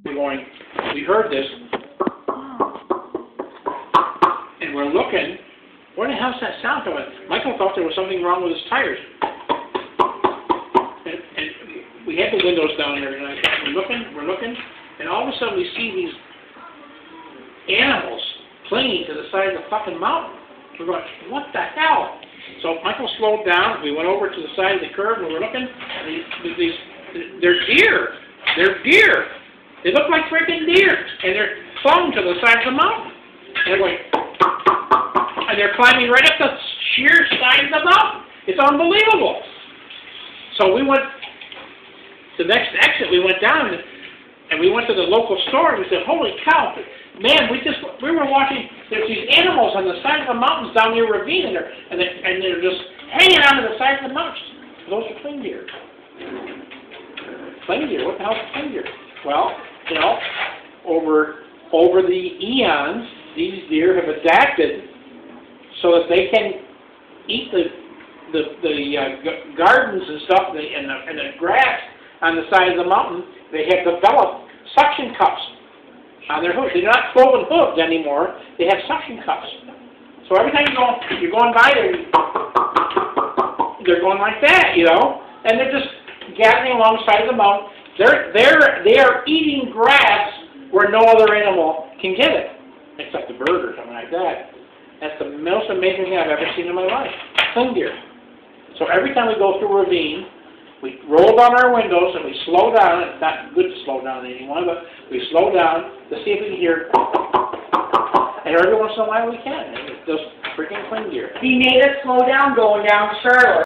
going, we heard this, and we're looking, where the hell's that sound coming? Michael thought there was something wrong with his tires. And we had the windows down there, and we're looking, and all of a sudden we see these animals clinging to the side of the fucking mountain. We're going, what the hell? So Michael slowed down, we went over to the side of the curb, and we're looking, and they're deer. They're deer. They look like freaking deer, and they're clung to the side of the mountain. And they're going, and they're climbing right up the sheer side of the mountain. It's unbelievable. So we went, the next exit, we went down, and we went to the local store, and we said, holy cow, man, we were watching, there's these animals on the side of the mountains down near Ravine, and they're just hanging onto the side of the mountains. Those are cling deer. Cling deer, what the hell is cling deer? Well, you know, over the eons, these deer have adapted so that they can eat the gardens and stuff and the grass on the side of the mountain. They have developed suction cups on their hooves. They're not cloven hooves anymore. They have suction cups. So every time you're going by there, they're going like that, you know, and they're just gathering along the side of the mountain. They are eating grass where no other animal can get it, except a bird or something like that. That's the most amazing thing I've ever seen in my life. Cling deer. So every time we go through a ravine, we roll down our windows and we slow down. It's not good to slow down anymore, but we slow down to see if we can hear. And every once in a while we can. And it's just freaking cling deer. He made us slow down going down to Charlotte.